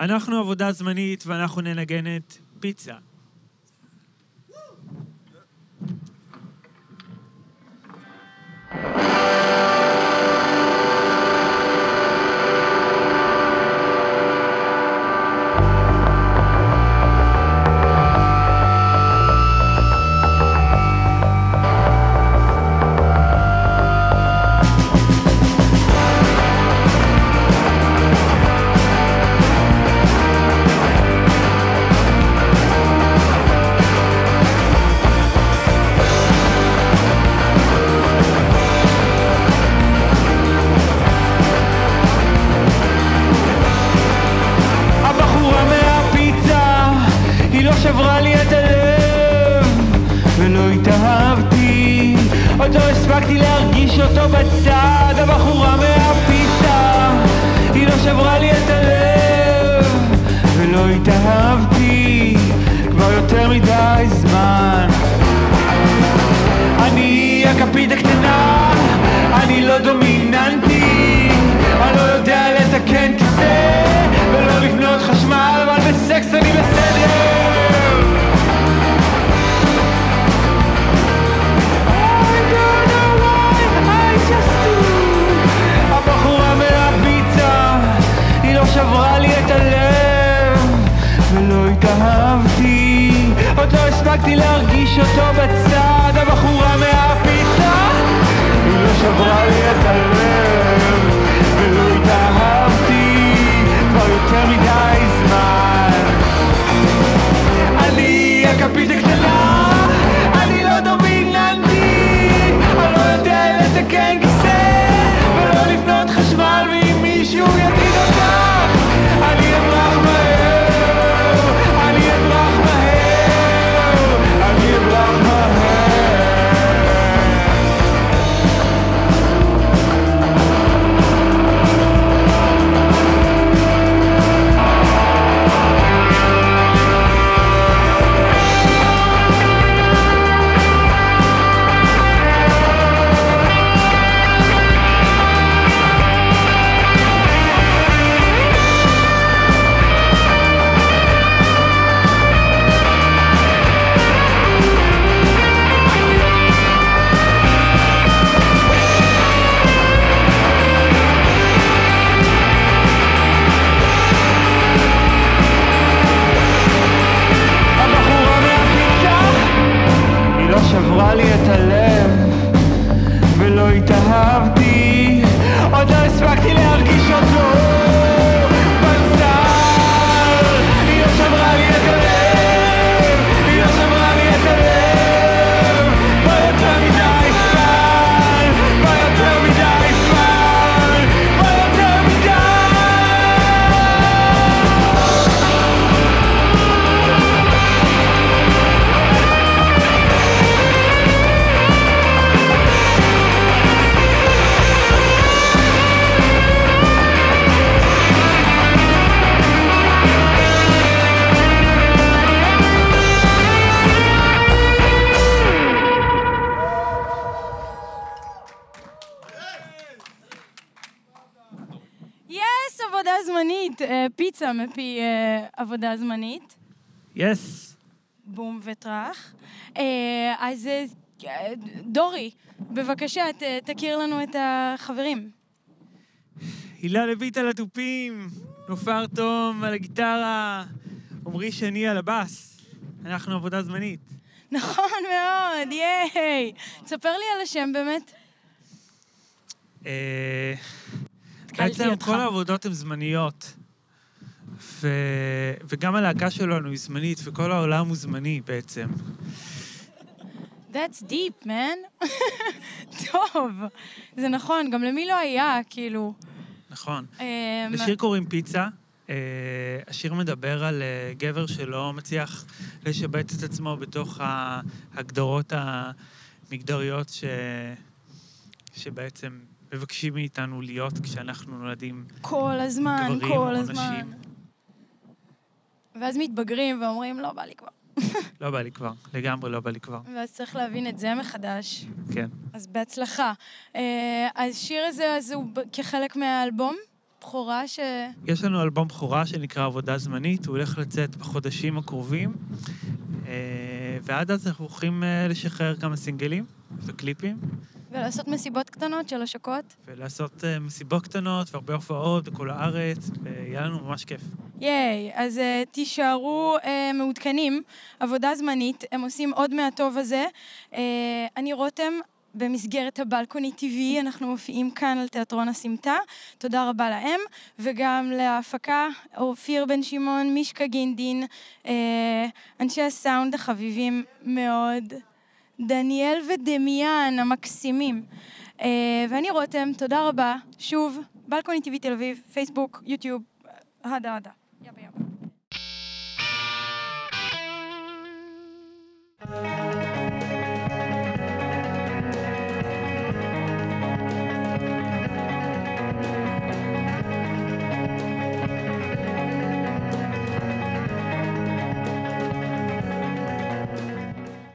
אנחנו עבודה זמנית ואנחנו ננגן את פיצה. שברה לי את הלב ולא התאהבתי, עוד לא הספקתי להרגיש אותו בצד. הבחורה מהפיצה, היא לא שברה לי את הלב ולא התאהבתי כבר יותר מדי זמן. אני הכפית הקטנה, אני לא דומיננטי, אני לא יודע לתקן כיסא ולא לבנות חשמל, אבל בסקס אני בסדר. הבחורה מהפיצה, היא לא שברה לי את הלב ולא התאהבתי, עוד לא הספקתי להרגיש אותו בצד. הבחורה מהפיצה, היא לא שברה לי את הלב ולא התאהבתי כבר יותר מדי זמן. אני הכפית הקטנה, אני לא דומיננטי, אני לא יודע לתקן כיסא ולא לבנות חשמל, ואם מישהו יגיד אותך אני אברח מהר, אני אברח מהר, אני אברח מהר. שברה לי את הלב ולא התאהבתי, עוד לא הספקתי להרגיש אותו בצד. היא לא שברה לי את הלב, היא לא שברה לי את הלב כבר יותר מדי זמן, כבר יותר מדי זמן, כבר יותר מדי. עבודה זמנית, פיצה מפי עבודה זמנית. יס. בום וטרח. אז דורי, בבקשה, תכיר לנו את החברים. הילה לויט על התופים, נופר תום על הגיטרה, עמרי שני על הבאס. אנחנו עבודה זמנית. נכון מאוד, ייי. תספר לי על השם באמת. בעצם כל העבודות הן זמניות, וגם הלהקה שלנו היא זמנית, וכל העולם הוא זמני בעצם. That's deep, man. טוב, זה נכון, גם למי לא היה, כאילו. נכון. לשיר קוראים פיצה. השיר מדבר על גבר שלא מצליח לשבת את עצמו בתוך ההגדרות המגדריות שבעצם מבקשים מאיתנו להיות כשאנחנו נולדים כל הזמן, גברים כל או הזמן. נשים. ואז מתבגרים ואומרים, לא בא לי כבר. לא בא לי כבר, לגמרי לא בא לי כבר. ואז צריך להבין את זה מחדש. כן. אז בהצלחה. השיר הזה, אז הוא כחלק מהאלבום? בכורה יש לנו אלבום בכורה שנקרא עבודה זמנית, הוא הולך לצאת בחודשים הקרובים, ועד אז אנחנו הולכים לשחרר כמה סינגלים וקליפים. ולעשות מסיבות קטנות של השקות. ולעשות מסיבות קטנות והרבה הופעות בכל הארץ, ויהיה לנו ממש כיף. ייי, אז תישארו מעודכנים, עבודה זמנית, הם עושים עוד מהטוב הזה. אני רותם, במסגרת הבלקוני TV, אנחנו מופיעים כאן על תיאטרון הסמטה, תודה רבה להם, וגם להפקה, אופיר בן שמעון, מישקה גינדין, אנשי הסאונד החביבים מאוד, דניאל ודמיאן המקסימים. ואני רותם, תודה רבה, שוב, בלקוני TV תל אביב, פייסבוק, יוטיוב, הדה. יאבא.